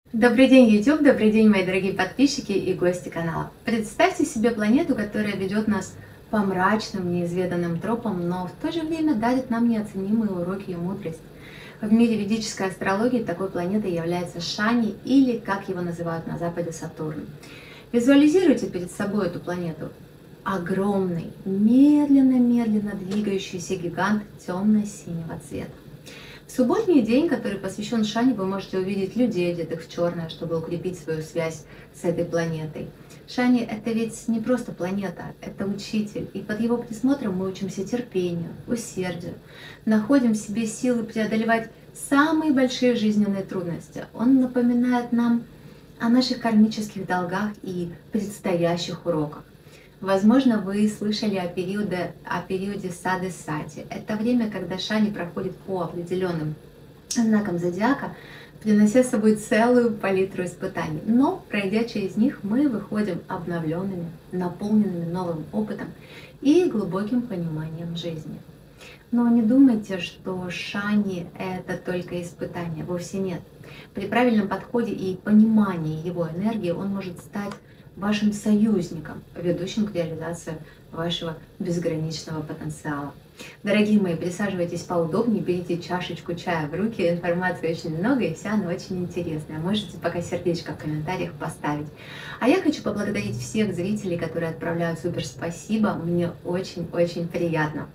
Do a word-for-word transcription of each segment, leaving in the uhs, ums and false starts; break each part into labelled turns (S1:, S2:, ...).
S1: Добрый день, YouTube! Добрый день, мои дорогие подписчики и гости канала. Представьте себе планету, которая ведет нас по мрачным, неизведанным тропам, но в то же время дарит нам неоценимые уроки и мудрость. В мире ведической астрологии такой планетой является Шани, или, как его называют на Западе, Сатурн. Визуализируйте перед собой эту планету. Огромный, медленно-медленно двигающийся гигант темно-синего цвета. В субботний день, который посвящен Шани, вы можете увидеть людей, одетых в черное, чтобы укрепить свою связь с этой планетой. Шани — это ведь не просто планета, это учитель, и под его присмотром мы учимся терпению, усердию, находим в себе силы преодолевать самые большие жизненные трудности. Он напоминает нам о наших кармических долгах и предстоящих уроках. Возможно, вы слышали о периоде, о периоде Сады Сати. Это время, когда Шани проходит по определенным знакам зодиака, принося с собой целую палитру испытаний. Но, пройдя через них, мы выходим обновленными, наполненными новым опытом и глубоким пониманием жизни. Но не думайте, что Шани — это только испытание. Вовсе нет. При правильном подходе и понимании его энергии он может стать вашим союзником, ведущим к реализации вашего безграничного потенциала. Дорогие мои, присаживайтесь поудобнее, берите чашечку чая в руки. Информации очень много, и вся она очень интересная. Можете пока сердечко в комментариях поставить. А я хочу поблагодарить всех зрителей, которые отправляют супер спасибо. Мне очень-очень приятно.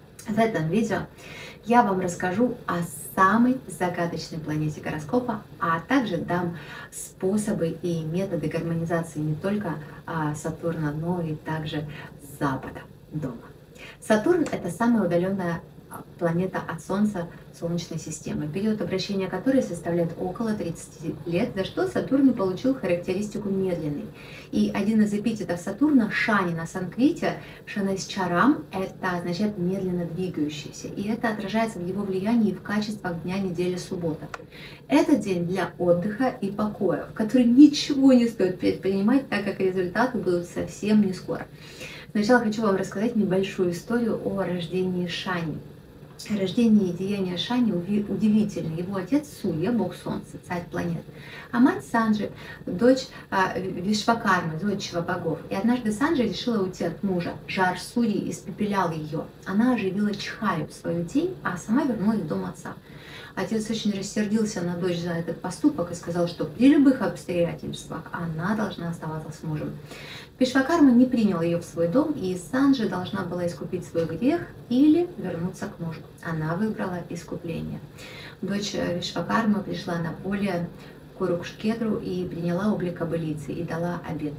S1: В этом видео я вам расскажу о самой загадочной планете гороскопа, а также дам способы и методы гармонизации не только Сатурна, но и также Запада дома. Сатурн — это самая удаленная планета от Солнца Солнечной системы, период обращения которой составляет около тридцати лет, за что Сатурн получил характеристику медленный. И один из эпитетов Сатурна — Шани на санскрите, Шанайсчарам, это означает медленно двигающийся, и это отражается в его влиянии в качествах дня, недели, суббота. Это день для отдыха и покоя, в который ничего не стоит предпринимать, так как результаты будут совсем не скоро. Сначала хочу вам рассказать небольшую историю о рождении Шани. Рождение и деяния Шани удивительны. Его отец Сурья, бог солнца, царь планет, а мать Санджи, дочь а, Вишвакармы, зодчего богов. И однажды Санджи решила уйти от мужа. Жар Сурьи испепелял ее. Она оживила Чхаю, свою тень, а сама вернулась в дом отца. Отец очень рассердился на дочь за этот поступок и сказал, что при любых обстоятельствах она должна оставаться с мужем. Вишвакарма не принял ее в свой дом, и Санджи должна была искупить свой грех или вернуться к мужу. Она выбрала искупление. Дочь Вишвакармы пришла на поле Курукшкетру и приняла облик кобылицы и дала обет.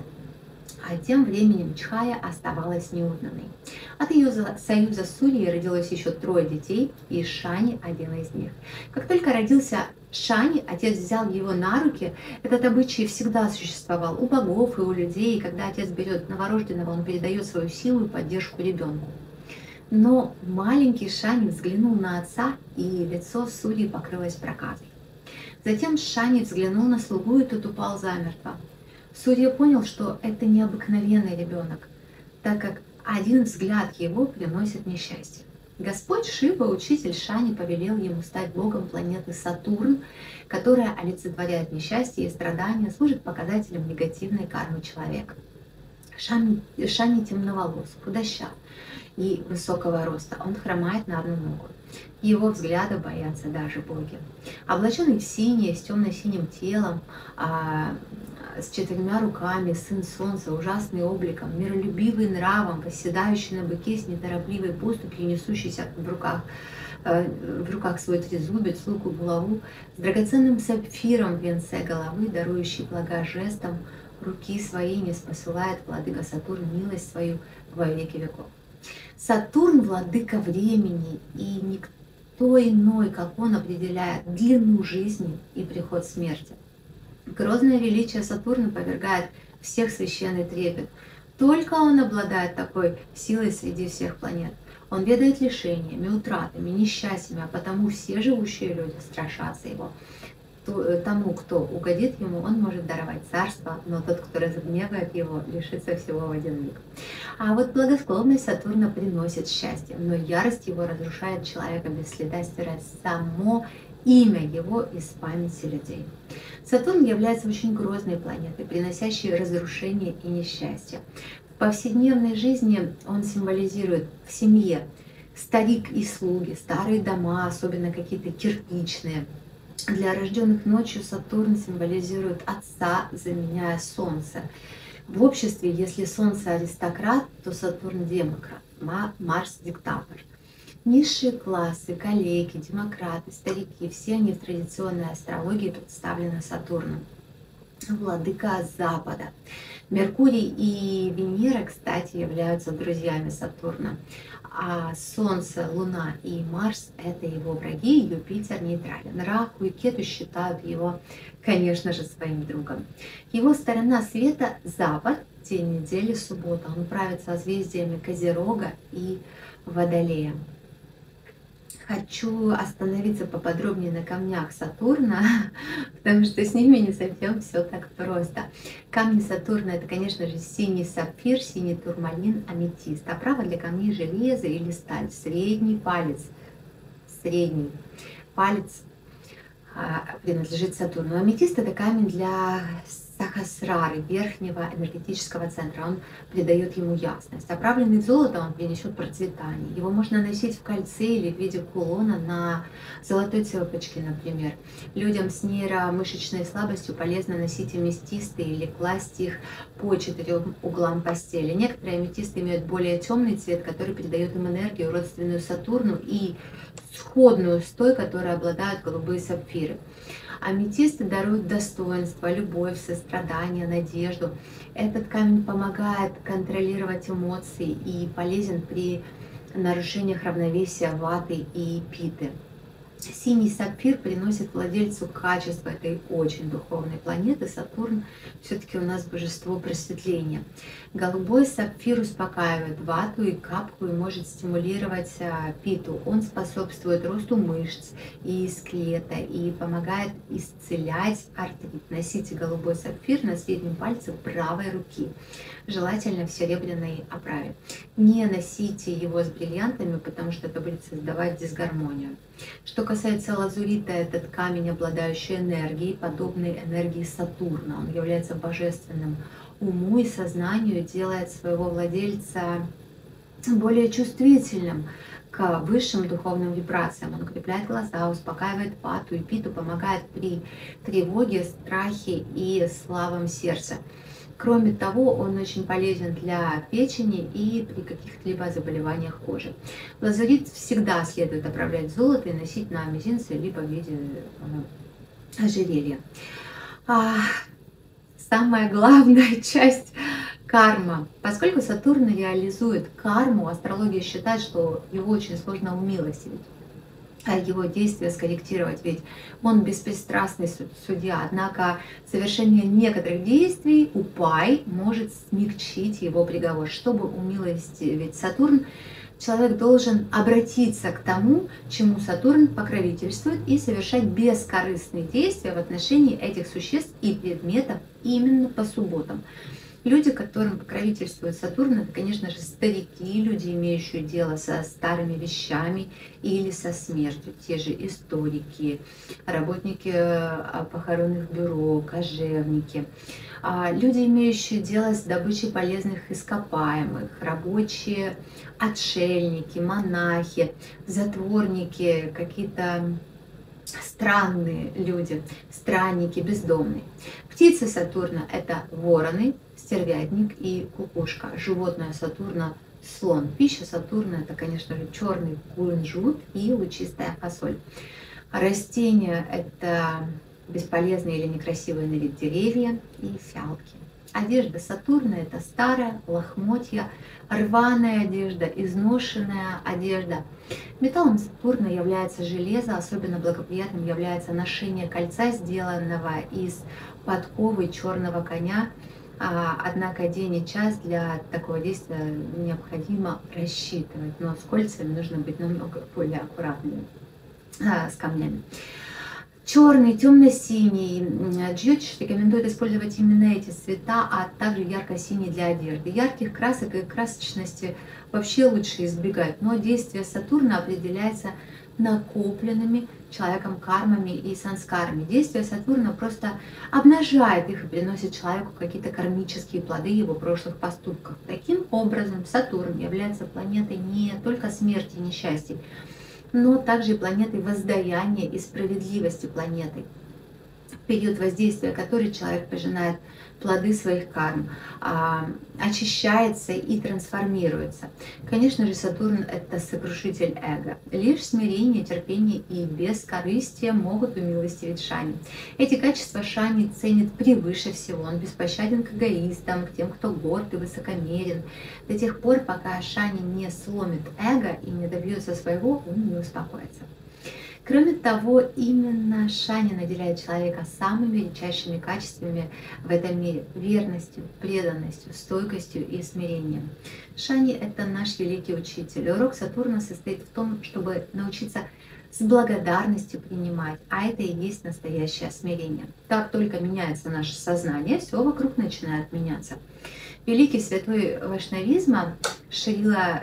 S1: А тем временем Чхая оставалась неузнанной. От ее союза с Сурьей родилось еще трое детей, и Шани один из них. Как только родился Шани, отец взял его на руки. Этот обычай всегда существовал у богов и у людей. И когда отец берет новорожденного, он передает свою силу и поддержку ребенку. Но маленький Шани взглянул на отца, и лицо Сурьи покрылось проказой. Затем Шани взглянул на слугу, и тот упал замертво. Сурья понял, что это необыкновенный ребенок, так как один взгляд его приносит несчастье. Господь Шива, учитель Шани, повелел ему стать богом планеты Сатурн, которая олицетворяет несчастье и страдания, служит показателем негативной кармы человека. Шани, Шани темноволос, худощав и высокого роста. Он хромает на одну ногу. Его взгляда боятся даже боги. Облаченный в синее, с темно-синим телом, а, с четырьмя руками, сын солнца, ужасный обликом, миролюбивый нравом, восседающий на быке с неторопливой поступью, несущийся в руках, э, в руках свой трезубец, лук и булаву, с драгоценным сапфиром в венце головы, дарующий блага жестом руки своей, не спосылает владыка Сатурн милость свою во веки веков. Сатурн — владыка времени, и никто иной, как он, определяет длину жизни и приход смерти. Грозное величие Сатурна повергает всех в священный трепет. Только он обладает такой силой среди всех планет. Он ведает лишениями, утратами, несчастьями, а потому все живущие люди страшатся его. Тому, кто угодит ему, он может даровать царство, но тот, кто разгневает его, лишится всего в один миг. А вот благосклонность Сатурна приносит счастье, но ярость его разрушает человека без следа, стирает само имя его из памяти людей. Сатурн является очень грозной планетой, приносящей разрушение и несчастье. В повседневной жизни он символизирует в семье старик и слуги, старые дома, особенно какие-то кирпичные. Для рожденных ночью Сатурн символизирует отца, заменяя Солнце. В обществе, если Солнце аристократ, то Сатурн демократ, Марс диктатор. Низшие классы, коллеги, демократы, старики, все они в традиционной астрологии представлены Сатурном. Владыка Запада. Меркурий и Венера, кстати, являются друзьями Сатурна. А Солнце, Луна и Марс – это его враги, Юпитер нейтрален. Раху и Кету считают его, конечно же, своим другом. Его сторона света – Запад, день недели, суббота. Он правит созвездиями Козерога и Водолея. Хочу остановиться поподробнее на камнях Сатурна, потому что с ними не совсем все так просто. Камни Сатурна — это, конечно же, синий сапфир, синий турмалин, аметист. Оправа для камней железо или сталь. Средний палец. Средний палец а, принадлежит Сатурну. Аметист — это камень для Сахасрары, верхнего энергетического центра. Он придает ему ясность. Оправленный в золото он принесет процветание. Его можно носить в кольце или в виде кулона на золотой цепочке, например. Людям с нейромышечной слабостью полезно носить аметисты или класть их по четырем углам постели. Некоторые аметисты имеют более темный цвет, который придает им энергию, родственную Сатурну, и сходную с той, которой обладают голубые сапфиры. Аметисты даруют достоинство, любовь, сострадание, надежду. Этот камень помогает контролировать эмоции и полезен при нарушениях равновесия ваты и питы. Синий сапфир приносит владельцу качество этой очень духовной планеты. Сатурн все-таки у нас божество просветления. Голубой сапфир успокаивает вату и капку и может стимулировать питу. Он способствует росту мышц и скелета и помогает исцелять артрит. Носите голубой сапфир на среднем пальце правой руки, желательно в серебряной оправе. Не носите его с бриллиантами, потому что это будет создавать дисгармонию. Что касается лазурита, этот камень, обладающий энергией, подобной энергии Сатурна. Он является божественным уму и сознанию, делает своего владельца более чувствительным к высшим духовным вибрациям. Он укрепляет глаза, успокаивает вату и питу, помогает при тревоге, страхе и слабом сердце. Кроме того, он очень полезен для печени и при каких-либо заболеваниях кожи. Лазурит всегда следует оправлять золото и носить на мизинце, либо в виде э, ожерелья. А, самая главная часть – карма. Поскольку Сатурн реализует карму, астрология считает, что его очень сложно умилостивить, а его действия скорректировать, ведь он беспристрастный судья. Однако совершение некоторых действий упай может смягчить его приговор. Чтобы умилостивить Сатурн, человек должен обратиться к тому, чему Сатурн покровительствует, и совершать бескорыстные действия в отношении этих существ и предметов именно по субботам. Люди, которым покровительствует Сатурн, это, конечно же, старики, люди, имеющие дело со старыми вещами или со смертью, те же историки, работники похоронных бюро, кожевники, люди, имеющие дело с добычей полезных ископаемых, рабочие, отшельники, монахи, затворники, какие-то странные люди, странники, бездомные. Птицы Сатурна – это вороны, стервятник и кукушка. Животное Сатурна – слон. Пища Сатурна – это, конечно же, черный кунжут и лучистая фасоль. Растения – это бесполезные или некрасивые на вид деревья и фиалки. Одежда Сатурна – это старая, лохмотья, рваная одежда, изношенная одежда. Металлом Сатурна является железо, особенно благоприятным является ношение кольца, сделанного из подковы черного коня. Однако день и час для такого действия необходимо рассчитывать, но с кольцами нужно быть намного более аккуратным с камнями. Черный, темно-синий. Джиотиш рекомендует использовать именно эти цвета, а также ярко-синий для одежды. Ярких красок и красочности вообще лучше избегать, но действие Сатурна определяется накопленными человеком кармами и санскарами. Действие Сатурна просто обнажает их и приносит человеку какие-то кармические плоды его прошлых поступков. Таким образом, Сатурн является планетой не только смерти и несчастий, но также и планетой воздаяния и справедливости планетой, в период воздействия которой человек пожинает плоды своих карм, очищается и трансформируется. Конечно же, Сатурн — это сокрушитель эго. Лишь смирение, терпение и бескорыстие могут умилостивить Шани. Эти качества Шани ценит превыше всего. Он беспощаден к эгоистам, к тем, кто горд и высокомерен. До тех пор, пока Шани не сломит эго и не добьется своего, он не успокоится. Кроме того, именно Шани наделяет человека самыми редчайшими качествами в этом мире — верностью, преданностью, стойкостью и смирением. Шани — это наш великий учитель. Урок Сатурна состоит в том, чтобы научиться с благодарностью принимать, а это и есть настоящее смирение. Как только меняется наше сознание, все вокруг начинает меняться. Великий святой вайшнавизма Шрила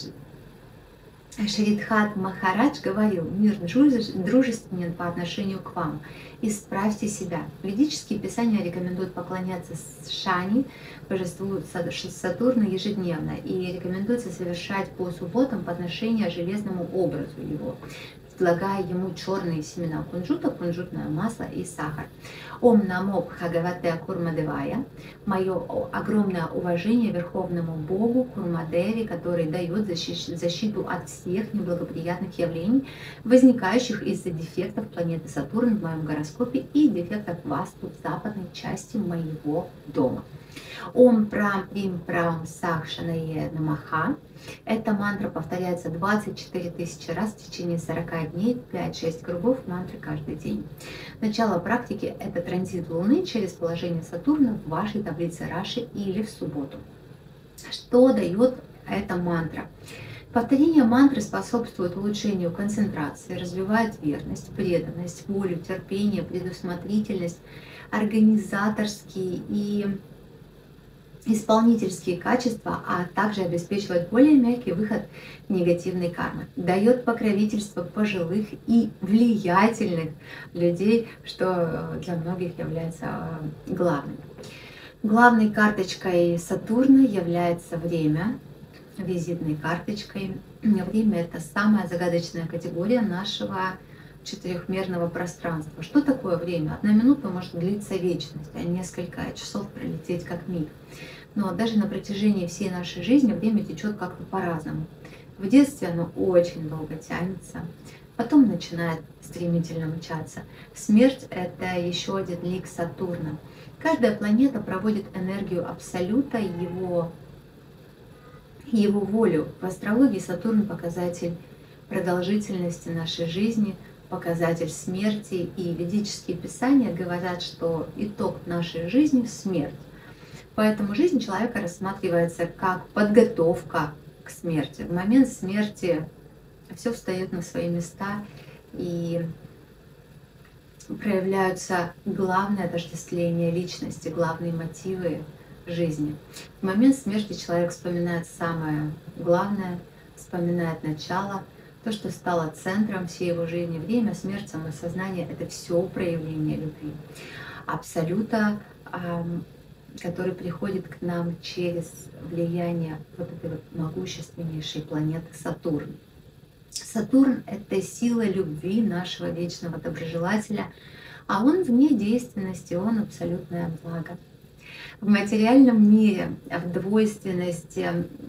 S1: Шридхат Махарадж говорил: «Мир дружественен по отношению к вам. Исправьте себя». Ведические писания рекомендуют поклоняться Шани, божеству Сатурна, ежедневно, и рекомендуется совершать по субботам подношения железному образу его, предлагая ему черные семена кунжута, кунжутное масло и сахар. Ом намо Бхагавате Курмадевая. Мое огромное уважение Верховному Богу Курмадеве, который дает защиту от всех неблагоприятных явлений, возникающих из-за дефектов планеты Сатурн в моем гороскопе и дефектов васту в западной части моего дома. Ом прам прим прам сах шанае намаха. Эта мантра повторяется двадцать четыре тысячи раз в течение сорока дней, пять-шесть кругов мантры каждый день. Начало практики — это транзит Луны через положение Сатурна в вашей таблице Раши или в субботу. Что дает эта мантра? Повторение мантры способствует улучшению концентрации, развивает верность, преданность, волю, терпение, предусмотрительность, организаторские и исполнительские качества, а также обеспечивает более мягкий выход негативной кармы. Дает покровительство пожилых и влиятельных людей, что для многих является главным. Главной карточкой Сатурна является время, визитной карточкой. Время — это самая загадочная категория нашего четырехмерного пространства. Что такое время? Одна минута может длиться вечность, а несколько часов пролететь как миг. Но даже на протяжении всей нашей жизни время течет как-то по-разному. В детстве оно очень долго тянется, потом начинает стремительно мчаться. Смерть — это еще один лик Сатурна. Каждая планета проводит энергию Абсолюта, его, его волю. В астрологии Сатурн — показатель продолжительности нашей жизни, показатель смерти, и ведические писания говорят, что итог нашей жизни — смерть. Поэтому жизнь человека рассматривается как подготовка к смерти. В момент смерти все встает на свои места, и проявляются главные отождествления личности, главные мотивы жизни. В момент смерти человек вспоминает самое главное, вспоминает начало, то, что стало центром всей его жизни. Время, смерть, самосознание — это все проявление любви. Абсолюта, который приходит к нам через влияние вот этой вот могущественнейшей планеты Сатурн. Сатурн — это сила любви нашего вечного доброжелателя, а он вне действенности, он абсолютное благо. В материальном мире, в двойственности,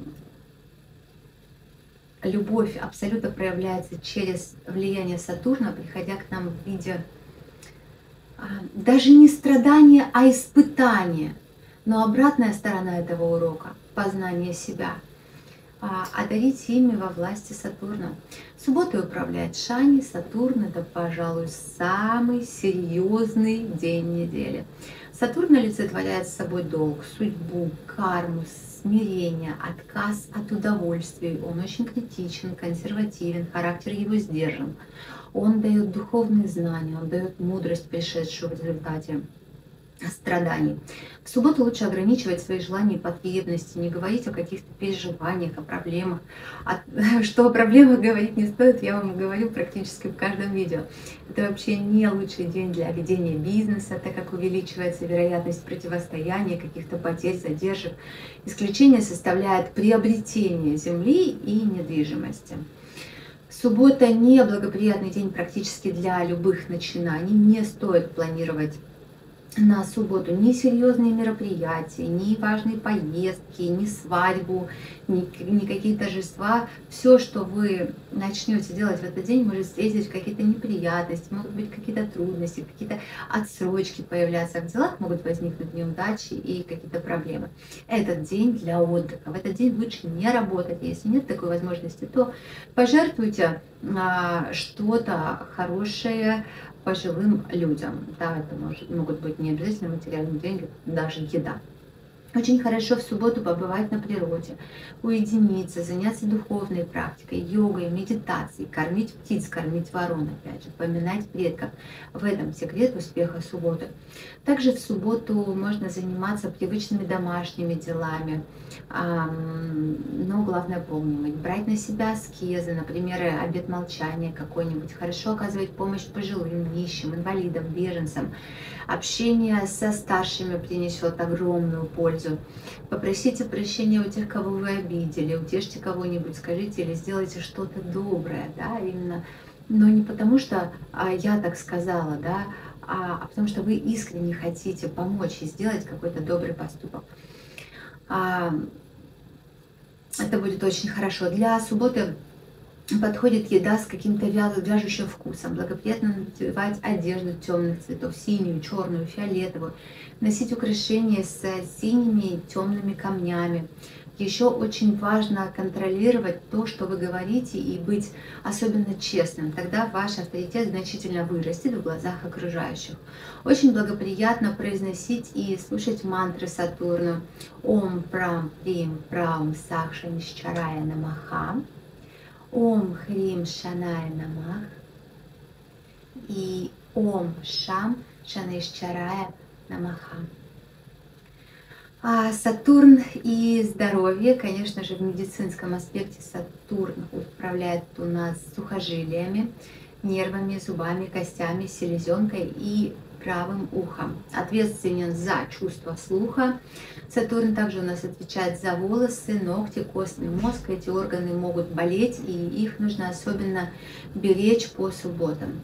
S1: любовь Абсолюта проявляется через влияние Сатурна, приходя к нам в виде даже не страдания, а испытания. Но обратная сторона этого урока — познание себя. Одарить ими во власти Сатурна. Субботой управляет Шани, Сатурн — это, пожалуй, самый серьезный день недели. Сатурн олицетворяет собой долг, судьбу, карму, смирение, отказ от удовольствий. Он очень критичен, консервативен, характер его сдержан. Он дает духовные знания, он дает мудрость, пришедшую в результате страданий. В субботу лучше ограничивать свои желания и потребности, не говорить о каких-то переживаниях, о проблемах. А, что о проблемах говорить не стоит, я вам говорю практически в каждом видео. Это вообще не лучший день для ведения бизнеса, так как увеличивается вероятность противостояния, каких-то потерь, задержек. Исключение составляет приобретение земли и недвижимости. Суббота не благоприятный день практически для любых начинаний. Не стоит планировать на субботу ни серьезные мероприятия, ни важные поездки, ни свадьбу, ни, ни какие торжества. Все, что вы начнете делать в этот день, может встретить какие-то неприятности, могут быть какие-то трудности, какие-то отсрочки появляться в делах, могут возникнуть неудачи и какие-то проблемы. Этот день для отдыха. В этот день лучше не работать. Если нет такой возможности, то пожертвуйте а, что-то хорошее пожилым людям. Да, это может, могут быть не обязательно материальные деньги, даже еда. Очень хорошо в субботу побывать на природе, уединиться, заняться духовной практикой, йогой, медитацией, кормить птиц, кормить ворон, опять же, поминать предков. В этом секрет успеха субботы. Также в субботу можно заниматься привычными домашними делами, но главное помнить, брать на себя аскезы, например, обет молчания какой-нибудь, хорошо оказывать помощь пожилым, нищим, инвалидам, беженцам. Общение со старшими принесет огромную пользу. Попросите прощения у тех, кого вы обидели, утешьте кого-нибудь, скажите или сделайте что-то доброе, да, именно, но не потому что а, я так сказала, да, а, а потому что вы искренне хотите помочь и сделать какой-то добрый поступок. А, это будет очень хорошо. Для субботы подходит еда с каким-то вяжущим вкусом. Благоприятно надевать одежду темных цветов, синюю, черную, фиолетовую. Носить украшения с синими темными камнями. Еще очень важно контролировать то, что вы говорите, и быть особенно честным. Тогда ваш авторитет значительно вырастет в глазах окружающих. Очень благоприятно произносить и слушать мантры Сатурна. Ом прам прим праум сакша нишчарая намаха. Ом Хрим Шаная Намах и Ом Шам Шанишчарая Намаха. А Сатурн и здоровье, конечно же, в медицинском аспекте Сатурн управляет у нас сухожилиями, нервами, зубами, костями, селезенкой и правым ухом. Ответственен за чувство слуха. Сатурн также у нас отвечает за волосы, ногти, костный мозг. Эти органы могут болеть, и их нужно особенно беречь по субботам.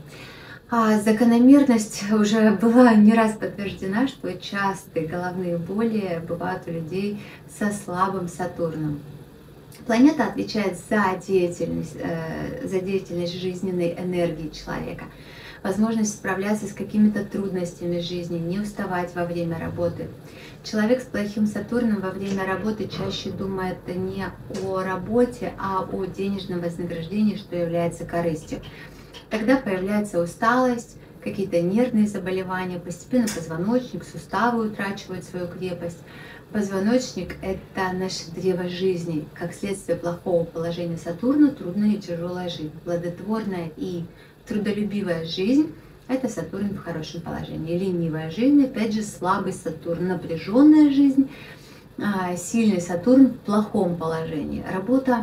S1: А закономерность уже была не раз подтверждена, что частые головные боли бывают у людей со слабым Сатурном. Планета отвечает за деятельность, э, за деятельность жизненной энергии человека, возможность справляться с какими-то трудностями жизни, не уставать во время работы. Человек с плохим Сатурном во время работы чаще думает не о работе, а о денежном вознаграждении, что является корыстью. Тогда появляется усталость, какие-то нервные заболевания, постепенно позвоночник, суставы утрачивают свою крепость. Позвоночник – это наше древо жизни. Как следствие плохого положения Сатурна, трудная и тяжелая жизнь. Плодотворная и трудолюбивая жизнь – это Сатурн в хорошем положении. Ленивая жизнь – опять же слабый Сатурн. Напряженная жизнь, сильный Сатурн в плохом положении. Работа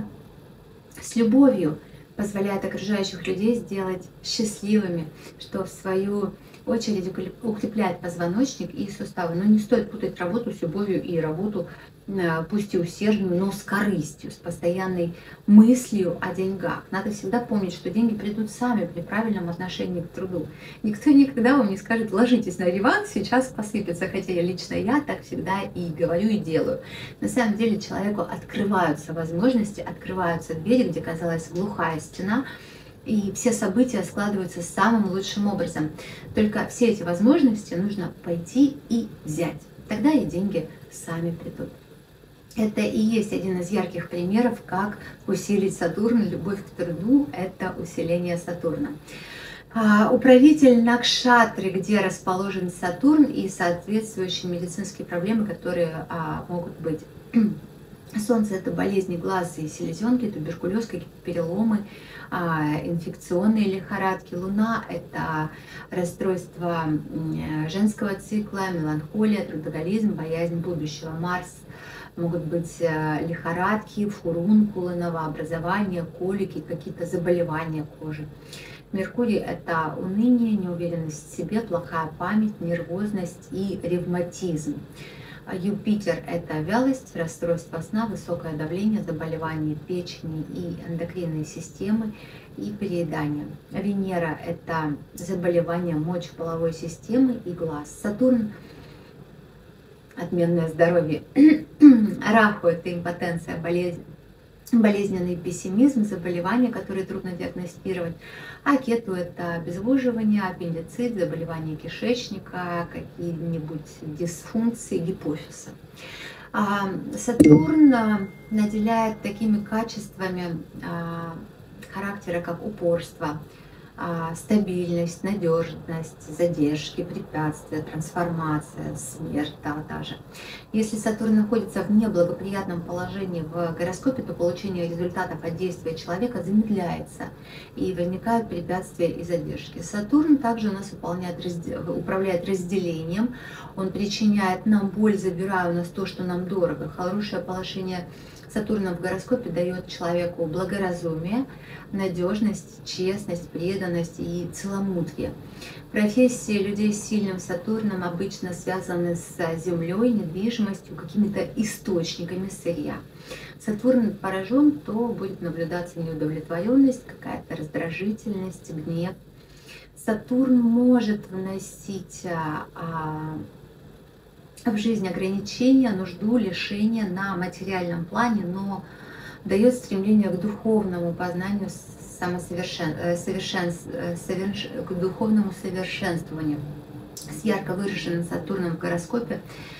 S1: с любовью позволяет окружающих людей сделать счастливыми, что в свою очередь укрепляет позвоночник и суставы. Но не стоит путать работу с любовью и работу, пусть и усердную, но с корыстью, с постоянной мыслью о деньгах. Надо всегда помнить, что деньги придут сами при правильном отношении к труду. Никто никогда вам не скажет: ложитесь на диван, сейчас посыпется. Хотя лично я так всегда и говорю, и делаю. На самом деле человеку открываются возможности, открываются двери, где казалась глухая стена, и все события складываются самым лучшим образом. Только все эти возможности нужно пойти и взять. Тогда и деньги сами придут. Это и есть один из ярких примеров, как усилить Сатурн. Любовь к труду – это усиление Сатурна. Управитель Накшатры, где расположен Сатурн, и соответствующие медицинские проблемы, которые могут быть. Солнце — это болезни глаз и селезенки, туберкулез, какие-то переломы, а, инфекционные лихорадки. Луна — это расстройство женского цикла, меланхолия, трудоголизм, боязнь будущего. Марс — могут быть лихорадки, фурункулы, новообразования, колики, какие-то заболевания кожи. Меркурий — это уныние, неуверенность в себе, плохая память, нервозность и ревматизм. Юпитер — это вялость, расстройство сна, высокое давление, заболевания печени и эндокринной системы и переедание. Венера — это заболевания мочеполовой системы и глаз. Сатурн — отменное здоровье. Раху — это импотенция, болезнь. Болезненный пессимизм, заболевания, которые трудно диагностировать. А Кету — это обезвоживание, аппендицит, заболевания кишечника, какие-нибудь дисфункции гипофиза. А Сатурн наделяет такими качествами характера, как упорство, стабильность, надежность, задержки, препятствия, трансформация, смерть даже. Если Сатурн находится в неблагоприятном положении в гороскопе, то получение результатов от действия человека замедляется и возникают препятствия и задержки. Сатурн также у нас выполняет, управляет разделением, он причиняет нам боль, забирая у нас то, что нам дорого. Хорошее положение Сатурна в гороскопе дает человеку благоразумие, надежность, честность, преданность и целомудрие. Профессии людей с сильным Сатурном обычно связаны с землей, недвижимостью, какими-то источниками сырья. Сатурн поражен, то будет наблюдаться неудовлетворенность, какая-то раздражительность, гнев. Сатурн может вносить а, в жизнь ограничения, нужду, лишения на материальном плане, но дает стремление к духовному познанию, самосовершен... совершен... соверш... к духовному совершенствованию. С ярко выраженным Сатурном в гороскопе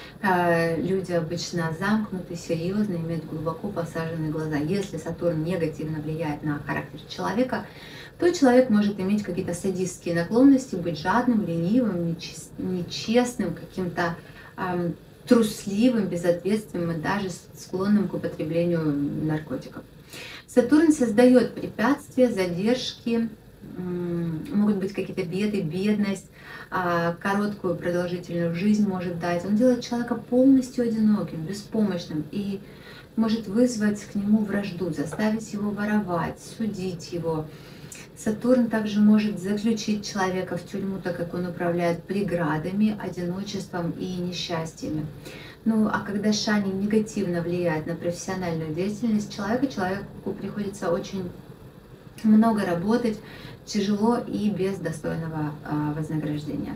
S1: э, люди обычно замкнуты, серьезны, имеют глубоко посаженные глаза. Если Сатурн негативно влияет на характер человека, то человек может иметь какие-то садистские наклонности, быть жадным, ленивым, нечестным, каким-то э, трусливым, безответственным и даже склонным к употреблению наркотиков. Сатурн создает препятствия, задержки, могут быть какие-то беды, бедность, короткую продолжительную жизнь может дать. Он делает человека полностью одиноким, беспомощным и может вызвать к нему вражду, заставить его воровать, судить его. Сатурн также может заключить человека в тюрьму, так как он управляет преградами, одиночеством и несчастьями. Ну, а когда Шани негативно влияет на профессиональную деятельность человека, человеку приходится очень много работать, тяжело и без достойного а, вознаграждения.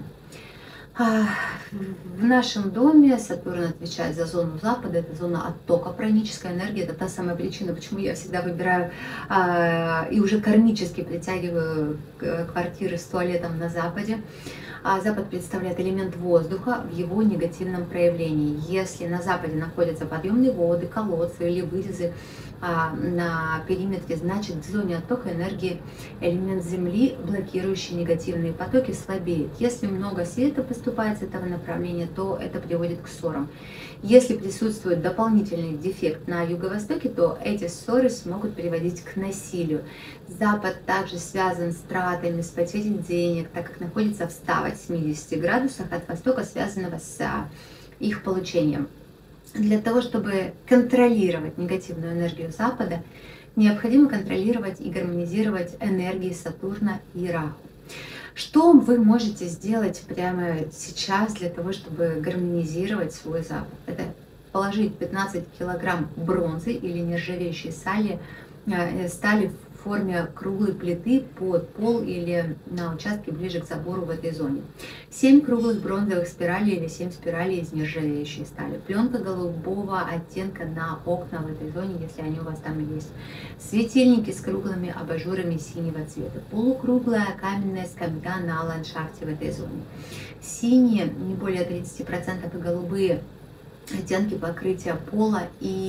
S1: А, в нашем доме Сатурн отвечает за зону Запада, это зона оттока, праническая энергия, это та самая причина, почему я всегда выбираю а, и уже кармически притягиваю квартиры с туалетом на Западе. А Запад представляет элемент воздуха в его негативном проявлении. Если на Западе находятся подъемные воды, колодцы или вырезы а, на периметре, значит в зоне оттока энергии элемент Земли, блокирующий негативные потоки, слабеет. Если много света поступает с этого направления, то это приводит к ссорам. Если присутствует дополнительный дефект на юго-востоке, то эти ссоры смогут приводить к насилию. Запад также связан с тратами, с потерей денег, так как находится в ста восьмидесяти градусах от востока, связанного с их получением. Для того, чтобы контролировать негативную энергию Запада, необходимо контролировать и гармонизировать энергии Сатурна и Раху. Что вы можете сделать прямо сейчас для того, чтобы гармонизировать свой Запад? Это положить пятнадцать килограмм бронзы или нержавеющей стали, стали в форме круглой плиты под пол или на участке ближе к забору в этой зоне. семь круглых бронзовых спиралей или семь спиралей из нержавеющей стали. Пленка голубого оттенка на окна в этой зоне, если они у вас там есть. Светильники с круглыми абажурами синего цвета. Полукруглая каменная скамья на ландшафте в этой зоне. Синие, не более тридцати процентов, и голубые оттенки покрытия пола и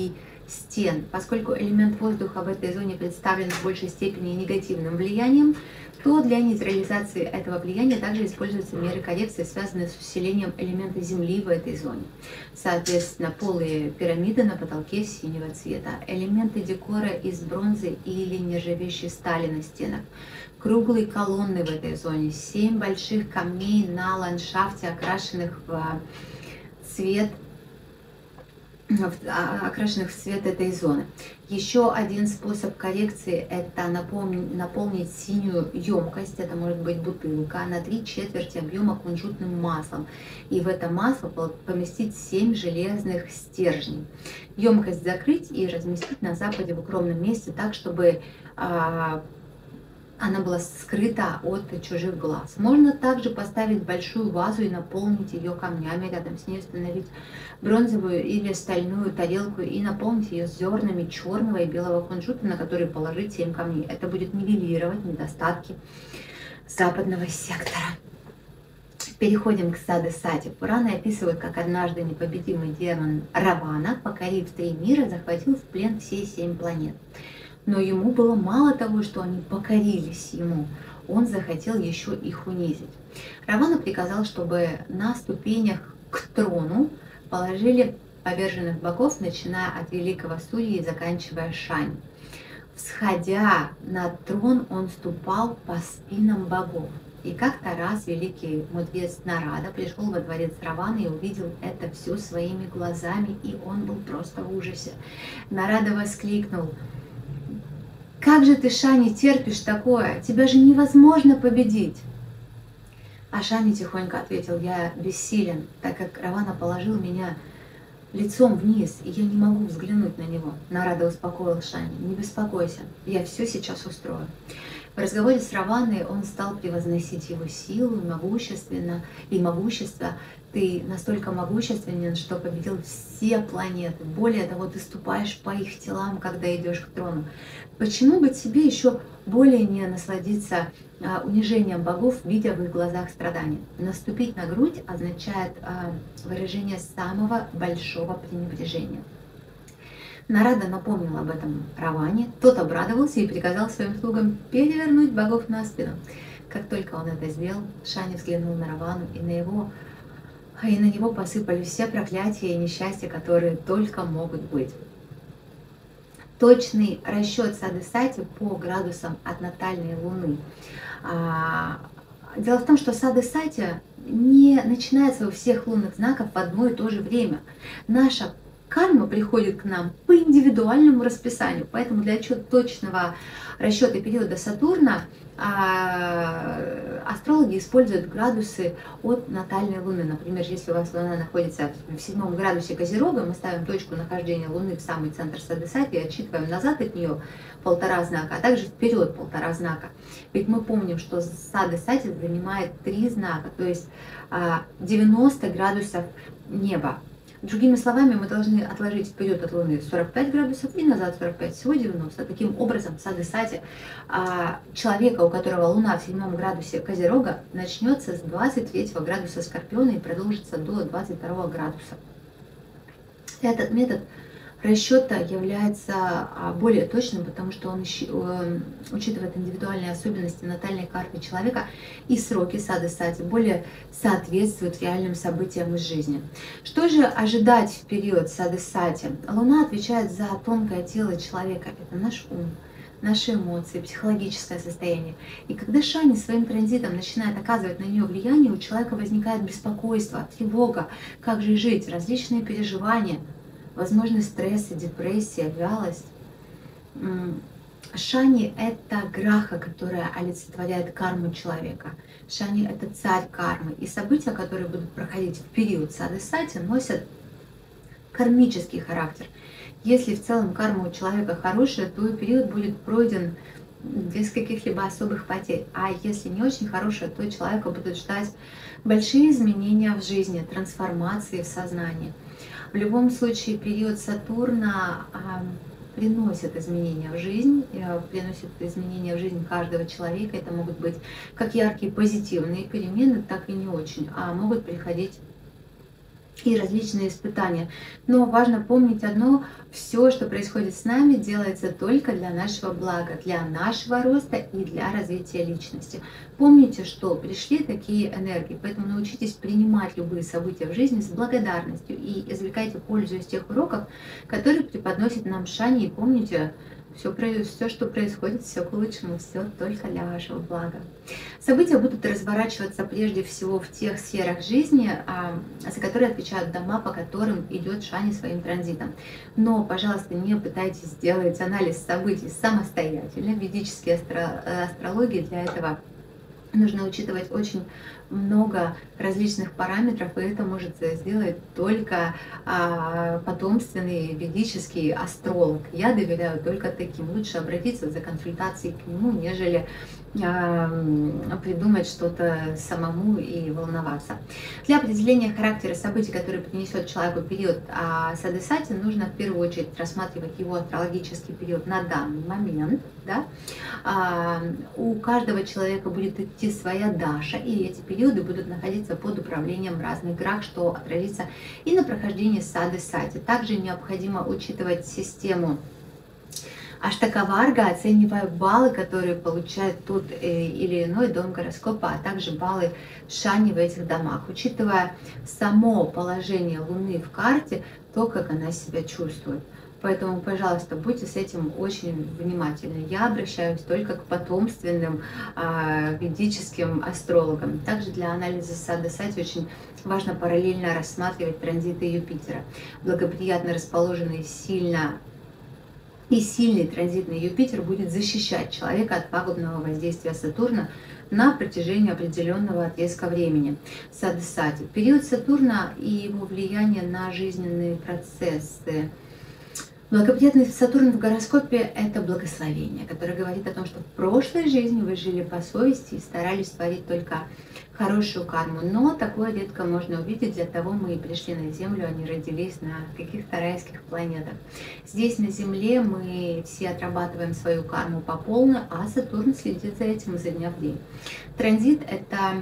S1: стен. Поскольку элемент воздуха в этой зоне представлен в большей степени негативным влиянием, то для нейтрализации этого влияния также используются меры коррекции, связанные с усилением элемента Земли в этой зоне. Соответственно, полые пирамиды на потолке синего цвета, элементы декора из бронзы или нержавеющей стали на стенах, круглые колонны в этой зоне, семь больших камней на ландшафте, окрашенных в цвет окрашенных в цвет этой зоны. Еще один способ коррекции – это наполнить, наполнить синюю емкость, это может быть бутылка, на три четверти объема кунжутным маслом. И в это масло поместить семь железных стержней. Емкость закрыть и разместить на западе в укромном месте так, чтобы а, она была скрыта от чужих глаз. Можно также поставить большую вазу и наполнить ее камнями, рядом с ней установить бронзовую или стальную тарелку и наполнить ее зернами черного и белого кунжута, на которые положить семь камней. Это будет нивелировать недостатки западного сектора. Переходим к Сады-Сати. Пураны описывают, как однажды непобедимый демон Равана, покорив три мира, захватил в плен все семь планет. Но ему было мало того, что они покорились ему, он захотел еще их унизить. Равана приказал, чтобы на ступенях к трону положили поверженных богов, начиная от великого Сурьи и заканчивая Шани. Всходя на трон, он ступал по спинам богов. И как-то раз великий мудрец Нарада пришел во дворец Раваны и увидел это все своими глазами, и он был просто в ужасе. Нарада воскликнул: «Как же ты, Шани, терпишь такое? Тебя же невозможно победить!» А Шани тихонько ответил: «Я бессилен, так как Равана положил меня лицом вниз, и я не могу взглянуть на него». Нарада успокоил Шани: «Не беспокойся, я все сейчас устрою». В разговоре с Раваной он стал превозносить его силу и могущественно, и могущество. Ты настолько могущественен, что победил все планеты. Более того, ты ступаешь по их телам, когда идешь к трону. Почему бы тебе еще более не насладиться а, унижением богов, видя в их глазах страдания? Наступить на грудь означает а, выражение самого большого пренебрежения. Нарада напомнил об этом Раване, тот обрадовался и приказал своим слугам перевернуть богов на спину. Как только он это сделал, Шани взглянул на Равану, и на, его, и на него посыпались все проклятия и несчастья, которые только могут быть. Точный расчет Сады-Сати по градусам от натальной луны. Дело в том, что Сады-Сати не начинается у всех лунных знаков в одно и то же время. Наша карма приходит к нам по индивидуальному расписанию, поэтому для точного расчета периода Сатурна астрологи используют градусы от натальной Луны. Например, если у вас Луна находится в седьмом градусе Козерога, мы ставим точку нахождения Луны в самый центр Сады-Сати и отсчитываем назад от нее полтора знака, а также вперед полтора знака. Ведь мы помним, что Сады-Сати занимает три знака, то есть девяносто градусов неба. Другими словами, мы должны отложить вперед от Луны сорок пять градусов и назад сорок пять, всего девяносто. Таким образом, Сады-Сати человека, у которого Луна в седьмом градусе Козерога, начнется с двадцать третьего градуса Скорпиона и продолжится до двадцать второго градуса. Этот метод расчета является более точным, потому что он учитывает индивидуальные особенности натальной карты человека, и сроки Сады-Сати более соответствуют реальным событиям из жизни. Что же ожидать в период Сады-Сати? Луна отвечает за тонкое тело человека, это наш ум, наши эмоции, психологическое состояние. И когда Шани своим транзитом начинает оказывать на нее влияние, у человека возникает беспокойство, тревога, как же жить, различные переживания, возможно, стресс, депрессия, вялость. Шани – это граха, которая олицетворяет карму человека. Шани – это царь кармы. И события, которые будут проходить в период Сады-Сати, носят кармический характер. Если в целом карма у человека хорошая, то и период будет пройден без каких-либо особых потерь. А если не очень хорошая, то человека будут ждать большие изменения в жизни, трансформации в сознании. В любом случае, период Сатурна а, приносит изменения в жизнь, а, приносит изменения в жизнь каждого человека. Это могут быть как яркие позитивные перемены, так и не очень, а могут приходить и различные испытания. Но важно помнить одно: все, что происходит с нами, делается только для нашего блага, для нашего роста и для развития личности. Помните, что пришли такие энергии, поэтому научитесь принимать любые события в жизни с благодарностью и извлекайте пользу из тех уроков, которые преподносит нам Шани. И помните, все, все, что происходит, все к лучшему, все только для вашего блага. События будут разворачиваться прежде всего в тех сферах жизни, за которые отвечают дома, по которым идет Шани своим транзитом. Но, пожалуйста, не пытайтесь сделать анализ событий самостоятельно. Ведические астро астрологии для этого нужно учитывать очень много различных параметров, и это может сделать только а, потомственный ведический астролог. Я доверяю только таким. Лучше обратиться за консультацией к нему, нежели а, придумать что-то самому и волноваться. Для определения характера событий, которые принесет человеку период а, Садесати, нужно в первую очередь рассматривать его астрологический период на данный момент. Да? А, у каждого человека будет идти своя Даша, и эти периоды будут находиться под управлением разных грах, что отразится и на прохождении Садесати. Также необходимо учитывать систему Аштакаварга, оценивая баллы, которые получает тот или иной дом гороскопа, а также баллы Шани в этих домах, учитывая само положение Луны в карте, то, как она себя чувствует. Поэтому, пожалуйста, будьте с этим очень внимательны. Я обращаюсь только к потомственным а, ведическим астрологам. Также для анализа Садесати очень важно параллельно рассматривать транзиты Юпитера. Благоприятно расположенный сильно и сильный транзитный Юпитер будет защищать человека от пагубного воздействия Сатурна на протяжении определенного отрезка времени. Садесати. Период Сатурна и его влияние на жизненные процессы. Благоприятный Сатурн в гороскопе – это благословение, которое говорит о том, что в прошлой жизни вы жили по совести и старались творить только хорошую карму. Но такое редко можно увидеть, для того мы и пришли на Землю, а не родились на каких-то райских планетах. Здесь на Земле мы все отрабатываем свою карму по полной, а Сатурн следит за этим изо дня в день. Транзит – это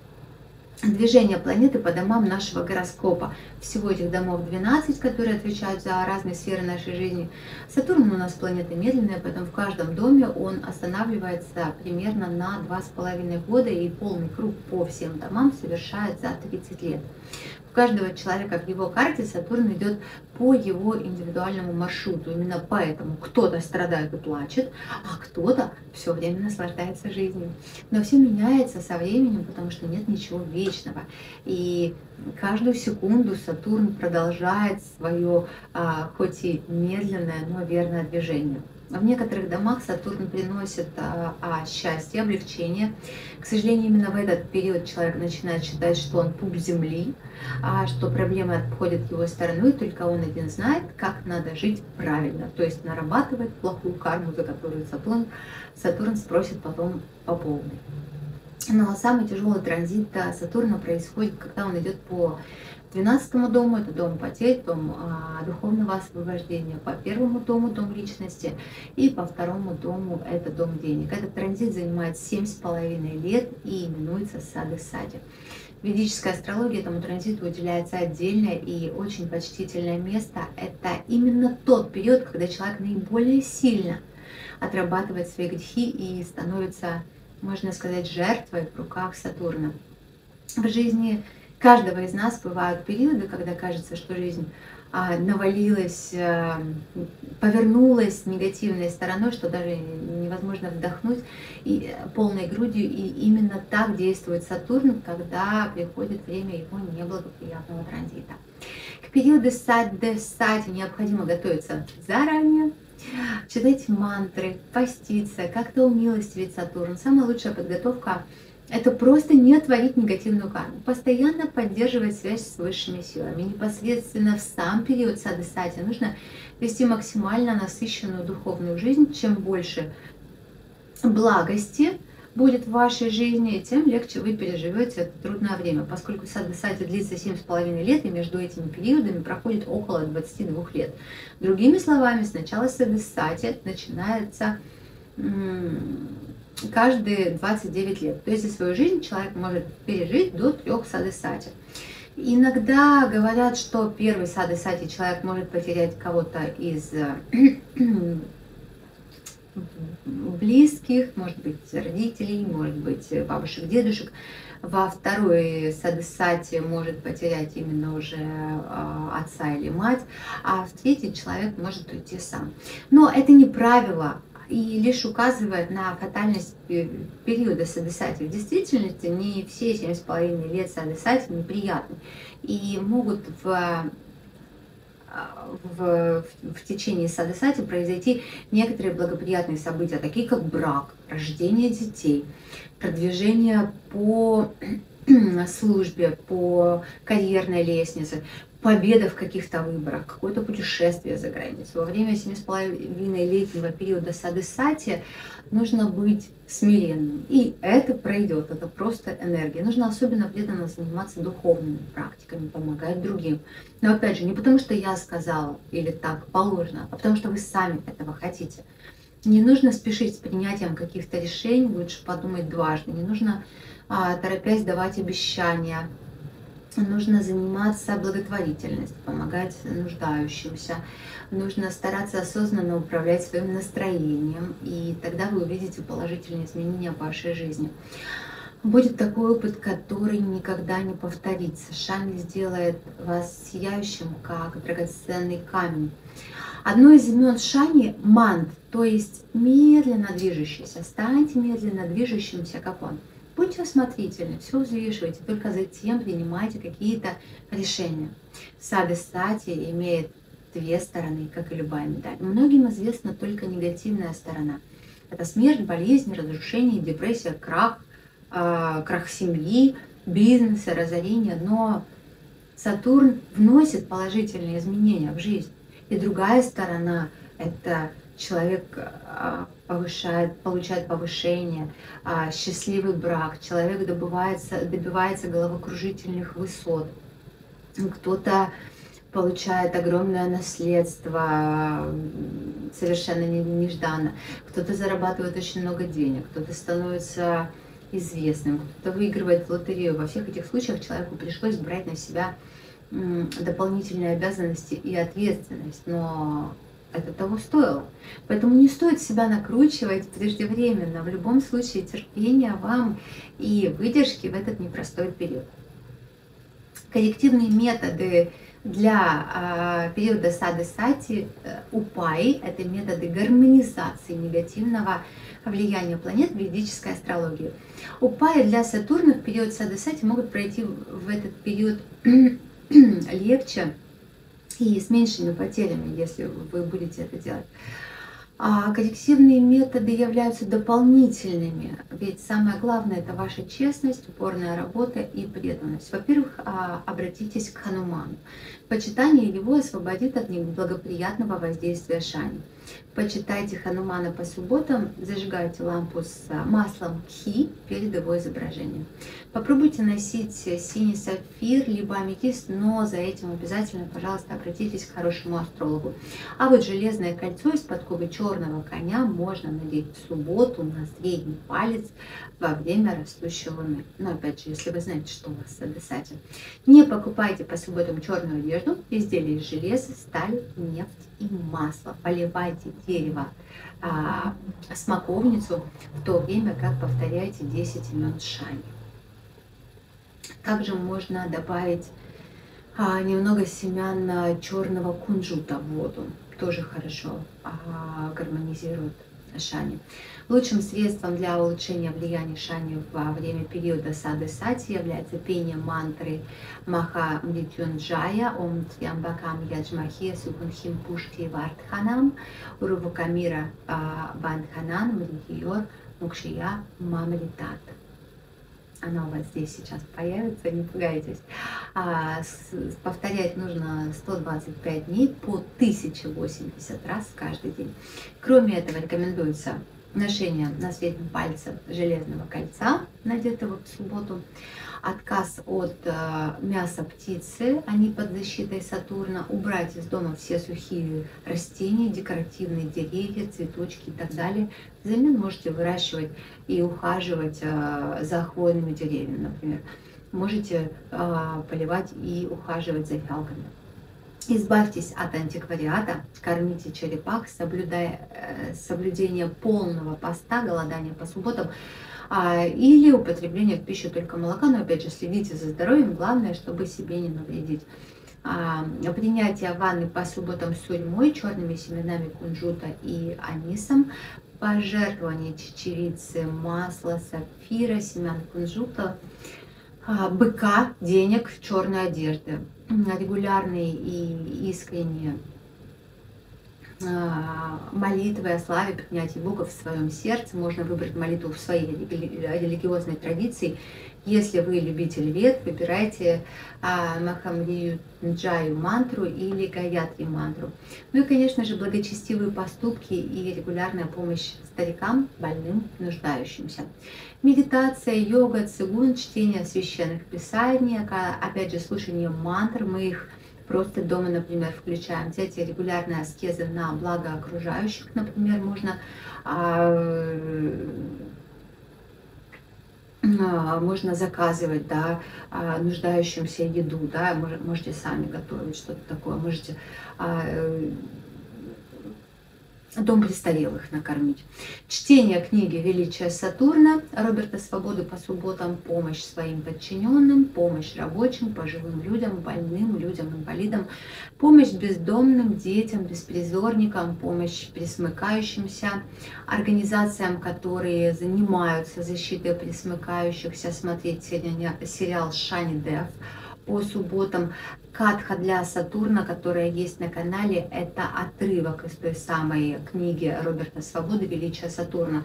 S1: движение планеты по домам нашего гороскопа. Всего этих домов двенадцать, которые отвечают за разные сферы нашей жизни. Сатурн у нас планета медленная, поэтому в каждом доме он останавливается примерно на два с половиной года, и полный круг по всем домам совершает за тридцать лет. У каждого человека в его карте Сатурн идет по его индивидуальному маршруту. Именно поэтому кто-то страдает и плачет, а кто-то все время наслаждается жизнью. Но все меняется со временем, потому что нет ничего вечного. И каждую секунду Сатурн продолжает свое, а, хоть и медленное, но верное движение. В некоторых домах Сатурн приносит а, а, счастье, облегчение. К сожалению, именно в этот период человек начинает считать, что он пуп земли, а, что проблемы обходят его стороной, только он один знает, как надо жить правильно, то есть нарабатывать плохую карму, за которую Сатурн, Сатурн спросит потом по полной. Но самый тяжелый транзит Сатурна происходит, когда он идет по двенадцатому дому, это дом потерь, дом а, духовного освобождения, по первому дому дом личности, и по второму дому это дом денег. Этот транзит занимает семь с половиной лет и именуется Садесати. В ведической астрологии этому транзиту уделяется отдельное и очень почтительное место. Это именно тот период, когда человек наиболее сильно отрабатывает свои грехи и становится, можно сказать, жертвой в руках Сатурна. В жизни каждого из нас бывают периоды, когда кажется, что жизнь а, навалилась, а, повернулась негативной стороной, что даже невозможно вдохнуть и, полной грудью. И именно так действует Сатурн, когда приходит время его неблагоприятного транзита. К периоду Садесати необходимо готовиться заранее, читать мантры, поститься, как-то умилостивить Сатурн. Самая лучшая подготовка – это просто не творить негативную карму, постоянно поддерживать связь с высшими силами. Непосредственно в сам период Садесати нужно вести максимально насыщенную духовную жизнь. Чем больше благости будет в вашей жизни, тем легче вы переживете это трудное время, поскольку Садесати длится семь с половиной лет, и между этими периодами проходит около двадцати двух лет. Другими словами, с начала Садесати начинается каждые двадцать девять лет. То есть за свою жизнь человек может пережить до трех Садесати. Иногда говорят, что первый сады сати человек может потерять кого-то из близких, может быть, родителей, может быть, бабушек, дедушек. Во второй садысати может потерять именно уже э, отца или мать, а в третий человек может уйти сам. Но это не правило и лишь указывает на фатальность периода садысати. В действительности не все семь с половиной лет садысати неприятны и могут в В, в течение садысати произойти некоторые благоприятные события, такие как брак, рождение детей, продвижение по службе, по карьерной лестнице, победа в каких-то выборах, какое-то путешествие за границу. Во время семи с половиной летнего периода садысати нужно быть смиренным. И это пройдет, это просто энергия. Нужно особенно преданно заниматься духовными практиками, помогать другим. Но опять же, не потому что я сказала или так положено, а потому что вы сами этого хотите. Не нужно спешить с принятием каких-то решений, лучше подумать дважды. Не нужно, а, торопясь, давать обещания. Нужно заниматься благотворительностью, помогать нуждающимся. Нужно стараться осознанно управлять своим настроением, и тогда вы увидите положительные изменения в вашей жизни. Будет такой опыт, который никогда не повторится. Шани сделает вас сияющим, как драгоценный камень. Одно из имен Шани – мант, то есть медленно движущийся. Станьте медленно движущимся, как он. Будьте осмотрительны, все взвешивайте, только затем принимайте какие-то решения. Садысати имеет две стороны, как и любая медаль. Многим известна только негативная сторона. Это смерть, болезнь, разрушение, депрессия, крах, э, крах семьи, бизнеса, разорение. Но Сатурн вносит положительные изменения в жизнь. И другая сторона – это человек повышает, получает повышение, счастливый брак, человек добивается, добивается головокружительных высот, кто-то получает огромное наследство совершенно нежданно, кто-то зарабатывает очень много денег, кто-то становится известным, кто-то выигрывает в лотерею. Во всех этих случаях человеку пришлось брать на себя дополнительные обязанности и ответственность, но это того стоило. Поэтому не стоит себя накручивать преждевременно. В любом случае терпения вам и выдержки в этот непростой период. Коррективные методы для э, периода садысати э, упаи – это методы гармонизации негативного влияния планет в ведической астрологии. Упаи для Сатурна в период садысати могут пройти в этот период легче и с меньшими потерями, если вы будете это делать. А коррективные методы являются дополнительными, ведь самое главное – это ваша честность, упорная работа и преданность. Во-первых, обратитесь к Хануману. Почитание его освободит от неблагоприятного воздействия Шани. Почитайте Ханумана по субботам, зажигайте лампу с маслом кхи перед его изображением. Попробуйте носить синий сапфир либо аметист, но за этим обязательно, пожалуйста, обратитесь к хорошему астрологу. А вот железное кольцо из подковы черного коня можно надеть в субботу на средний палец во время растущей луны. Но опять же, если вы знаете, что у вас садысати. Не покупайте по субботам черную одежду, изделия из железа, стали, нефть и масло. Поливайте дерево, а, смоковницу, в то время как повторяйте десять имен Шани. Также можно добавить а, немного семян черного кунжута в воду. Тоже хорошо а, гармонизирует Шани. Лучшим средством для улучшения влияния Шани во время периода садысати является пение мантры Маха Мритюнджая Ом Триамбакам Яджмахия Сукунхим Пушти Вардханам Урувакамира Бандханан Мритиор Мукшия Мамритат. Она у вас здесь сейчас появится, не пугайтесь. А, с, повторять нужно сто двадцать пять дней по тысяче восемьдесят раз каждый день. Кроме этого рекомендуется ношение на среднем пальце железного кольца, надетого в субботу, отказ от э, мяса птицы, они под защитой Сатурна, убрать из дома все сухие растения, декоративные деревья, цветочки и так далее. Взамен можете выращивать и ухаживать э, за хвойными деревьями, например. можете а, поливать и ухаживать за фиалками. Избавьтесь от антиквариата, кормите черепах, соблюдая э, соблюдение полного поста, голодания по субботам, а, или употребление в пищу только молока, но опять же следите за здоровьем, главное, чтобы себе не навредить. А, принятие ванны по субботам с сурьмой, черными семенами кунжута и анисом, пожертвование чечевицы, масла, сапфира, семян кунжута, а, быка, денег, черной одежды. Регулярные и искренние а, молитвы о славе, принятии Бога в своем сердце. Можно выбрать молитву в своей религиозной традиции. Если вы любитель вед, выбирайте а, Махамрию Джаю мантру или Гаятри мантру. Ну и, конечно же, благочестивые поступки и регулярная помощь старикам, больным, нуждающимся. Медитация, йога, цигун, чтение священных писаний, опять же, слушание мантр, мы их просто дома, например, включаем. Взять регулярные аскезы на благо окружающих, например, можно можно заказывать, да, нуждающимся еду, да, можете сами готовить что-то такое, можете дом престарелых накормить. Чтение книги «Величие Сатурна» Роберта Свободы по субботам, помощь своим подчиненным, помощь рабочим, пожилым людям, больным людям, инвалидам, помощь бездомным, детям, беспризорникам, помощь пресмыкающимся, организациям, которые занимаются защитой пресмыкающихся, смотреть сериал «Шани Дев» по субботам. Катха для Сатурна, которая есть на канале, это отрывок из той самой книги Роберта Свободы «Величие Сатурна».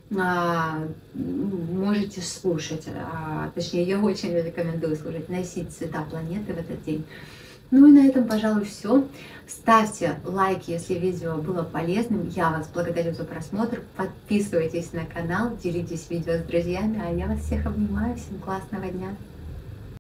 S1: Можете слушать, точнее, я очень рекомендую слушать, носить цвета планеты в этот день. Ну и на этом, пожалуй, все. Ставьте лайки, если видео было полезным. Я вас благодарю за просмотр. Подписывайтесь на канал, делитесь видео с друзьями. А я вас всех обнимаю. Всем классного дня.